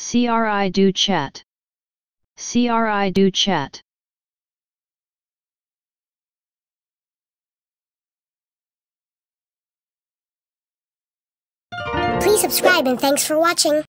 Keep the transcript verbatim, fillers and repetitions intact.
Cri do chat. Cri do chat. Please subscribe and thanks for watching.